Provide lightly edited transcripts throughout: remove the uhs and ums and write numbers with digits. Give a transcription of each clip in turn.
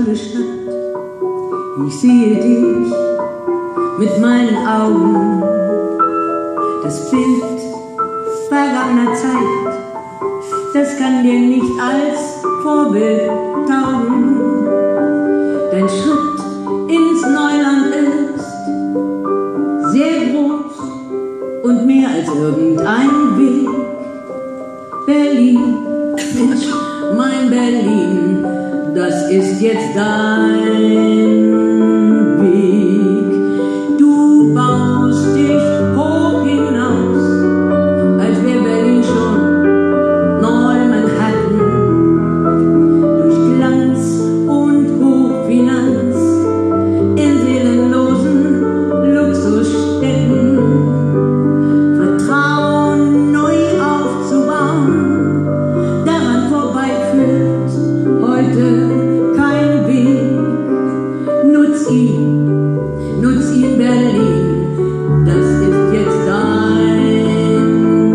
tolle Stadt. Ich sehe dich mit meinen Augen, das Bild vergangener Zeit, das kann dir nicht als Vorbild taugen. Dein Schritt ins Neuland ist sehr groß und mehr als irgendein Weg. Berlin, Mensch, mein Berlin, das ist jetzt dein Weg. Du baust dich hoch hinaus, als wäre Berlin schon Neu-Manhattan. Durch Glanz und Hochfinanz in seelenlosen Luxusstädten. Vertrauen neu aufzubauen, daran vorbei führt heute kein Weg. Nutz ihn, Berlin, das ist jetzt dein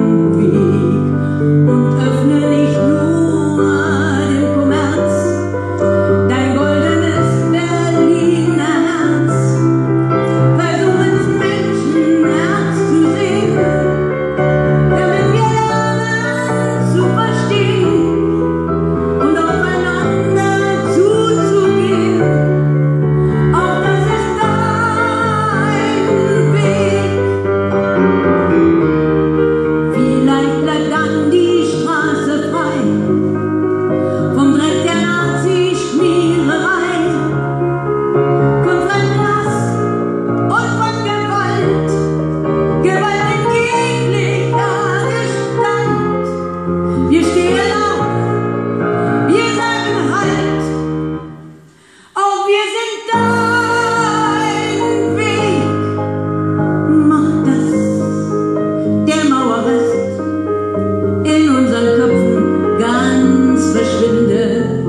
Weg. Und öffne nicht nur den Kommerz, dein goldenes Berliner Herz. Versuch ins Menschenherz zu sehen, damit wir lernen zu verstehen und aufeinander zuzugehen. Auch das ist dein Weg. Vielleicht bleibt dann die Straße frei vom Dreck der Nazi-Schmiererei, von Fremdhass und von Gewalt, Gewalt in jeglicher Gestalt. Wir stehen auf, wir sagen Halt, auch wir sind dein Weg. Mach das, der Mauerrest in unseren Köpfen ganz verschwindet,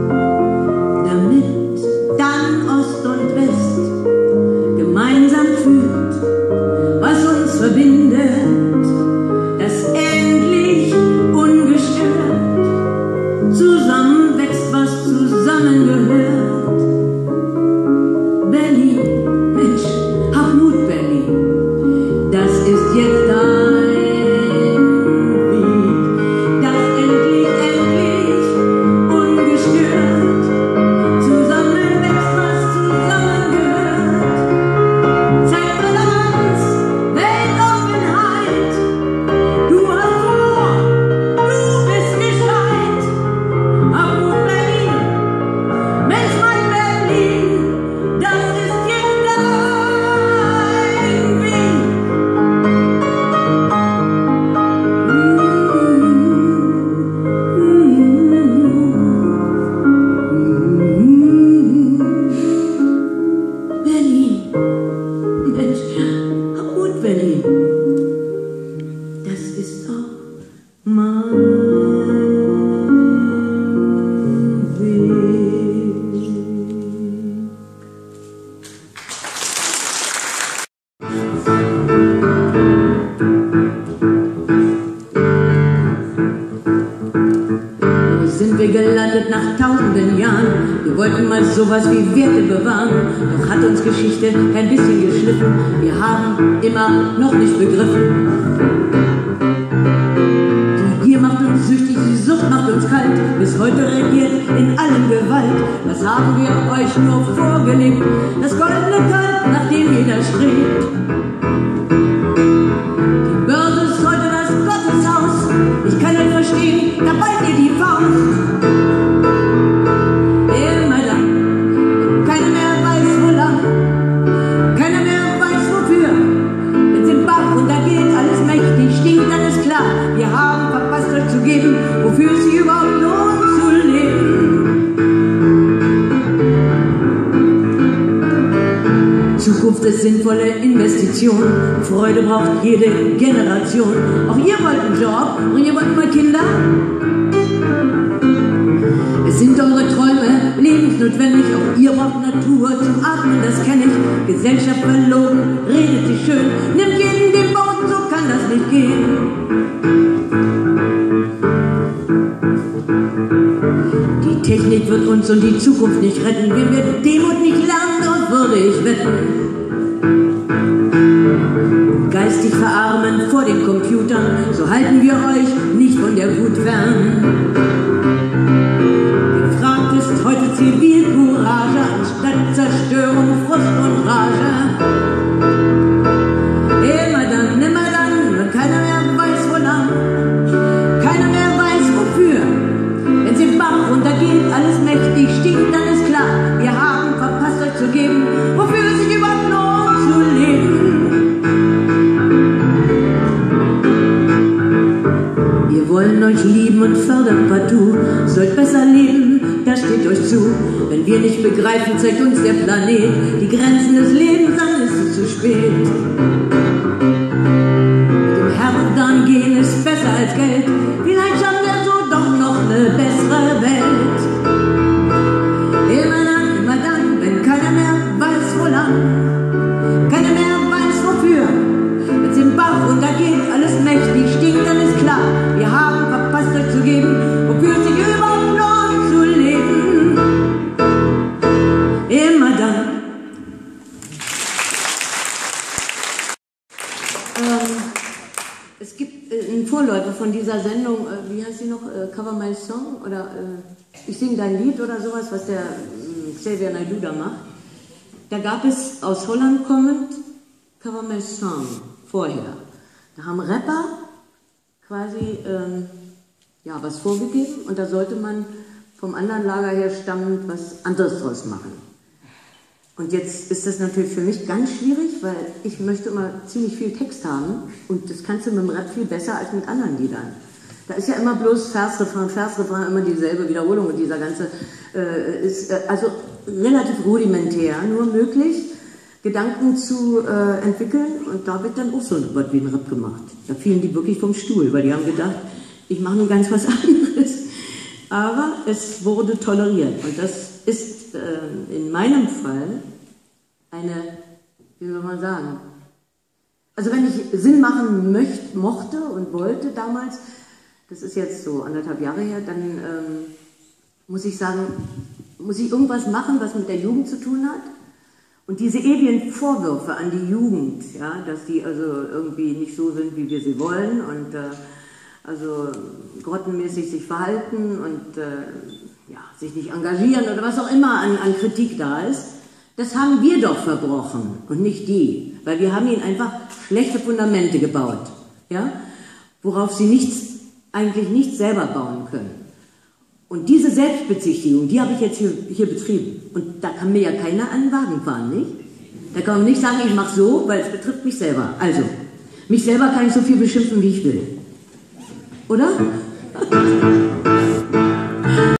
damit dann Ost und West gemeinsam fühlt, was uns verbindet, dass endlich ungestört zusammenwächst, was zusammengehört. Berlin, Mensch, hab Mut, Berlin, das ist jetzt dein Weg, dass endlich ungestört zusammenwächst, was zusammengehört. Zeig Toleranz, Weltoffenheit, du hast Humor, du bist gescheit. Hab Mut, Berlin, Mensch, mein Berlin, das ist jetzt dein Weg. Berlin, Mensch, hab Mut, Berlin, das ist doch mein Weg. Wo sind wir gelandet nach tausenden Jahren? Wir wollten mal sowas wie Werte bewahren, doch hat uns Geschichte ein bisschen geschliffen. Wir haben immer noch nicht begriffen. Die Gier macht uns süchtig, die Sucht macht uns kalt. Bis heute regiert in allem Gewalt. Was haben wir euch nur vorgelebt? Das goldene Kalb, nach dem jeder strebt. Die Börse ist heute das Gotteshaus. Ich kann nicht verstehen, da ballt ihr die Faust. Immer dann, und keiner mehr weiß wo lang, keiner mehr weiß wofür. Wenn's im Bach untergeht, alles mächtig stinkt, dann ist klar, wir haben verpasst euch zu geben, wofür es sich überhaupt lohnt zu leben. Zukunft ist sinnvolle Investition, Freude braucht jede Generation. Auch ihr wollt einen Job und ihr wollt mal Kinder. Es sind eure Träume lebensnotwendig, auch ihr braucht Natur zum Atmen, das kenne ich. Gesellschaft verlogen, redet sich schön, nimmt jeden den Boden, so kann das nicht gehen. Die Technik wird uns und die Zukunft nicht retten. Wenn wir Demut nicht lernen, darauf würde ich wetten. Geistig verarmen vor den Computern, so halten wir euch nicht von der Wut fern. Gefragt ist heute Zivilcourage anstatt Zerstörung, Frust und Rage. Immer dann, wenn keiner mehr weiß, wo lang, keiner mehr weiß, wofür. Wenn es im Bach runtergeht, alles mächtig stinkt, dann ist klar, wir haben verpasst euch zu geben, wofür es sich überhaupt lohnt zu leben. Wir wollen euch lieben und fördern partout, sollt besser leben, das steht euch zu. Wenn wir nicht begreifen, zeigt uns der Planet die Grenzen des Lebens, dann ist es zu spät. Mit dem Herz gehen ist besser als Geld, vielleicht haben wir so doch noch eine bessere Welt. Immer dann, wenn keiner mehr weiß, wo lang, keiner mehr weiß, wofür. Wenn es im Bach runtergeht, alles mächtig stinkt, dann ist klar, wir haben verpasst euch zu geben, wofür es sich überhaupt lohnt zu leben. Immer dann. Es gibt einen Vorläufer von dieser Sendung, wie heißt sie noch, Cover My Song oder Ich sing dein Lied oder sowas, was der Xavier Naidoo da macht. Da gab es aus Holland kommend Cover My Song vorher. Da haben Rapper quasi ja, was vorgegeben und da sollte man vom anderen Lager her stammend was anderes draus machen. Und jetzt ist das natürlich für mich ganz schwierig, weil ich möchte immer ziemlich viel Text haben und das kannst du mit dem Rap viel besser als mit anderen Liedern. Da ist ja immer bloß Versrefrain, immer dieselbe Wiederholung und dieser ganze ist also relativ rudimentär nur möglich, Gedanken zu entwickeln und da wird dann auch so was wie ein Rap gemacht. Da fielen die wirklich vom Stuhl, weil die haben gedacht, ich mache nur ganz was anderes. Aber es wurde toleriert und das ist in meinem Fall eine, wie soll man sagen, also wenn ich Sinn machen mochte und wollte damals, das ist jetzt so 1,5 Jahre her, dann muss ich sagen, muss ich irgendwas machen, was mit der Jugend zu tun hat. Und diese ewigen Vorwürfe an die Jugend, ja, dass die also irgendwie nicht so sind, wie wir sie wollen und also grottenmäßig sich verhalten und ja, sich nicht engagieren oder was auch immer an Kritik da ist, das haben wir doch verbrochen und nicht die, weil wir haben ihnen einfach schlechte Fundamente gebaut, ja, worauf sie eigentlich nichts selber bauen können. Und diese Selbstbezichtigung, die habe ich jetzt hier betrieben. Und da kann mir ja keiner an den Wagen fahren, nicht? Da kann man nicht sagen, ich mache so, weil es betrifft mich selber. Also, mich selber kann ich so viel beschimpfen, wie ich will. Oder?